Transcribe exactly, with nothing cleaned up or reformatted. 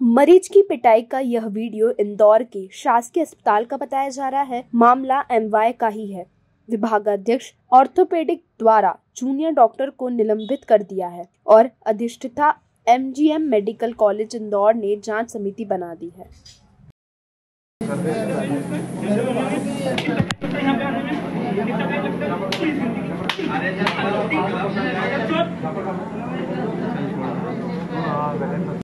मरीज की पिटाई का यह वीडियो इंदौर के शासकीय अस्पताल का बताया जा रहा है। मामला एमवाय का ही है। विभागाध्यक्ष ऑर्थोपेडिक द्वारा जूनियर डॉक्टर को निलंबित कर दिया है और अधिष्ठाता एमजीएम मेडिकल कॉलेज इंदौर ने जांच समिति बना दी है।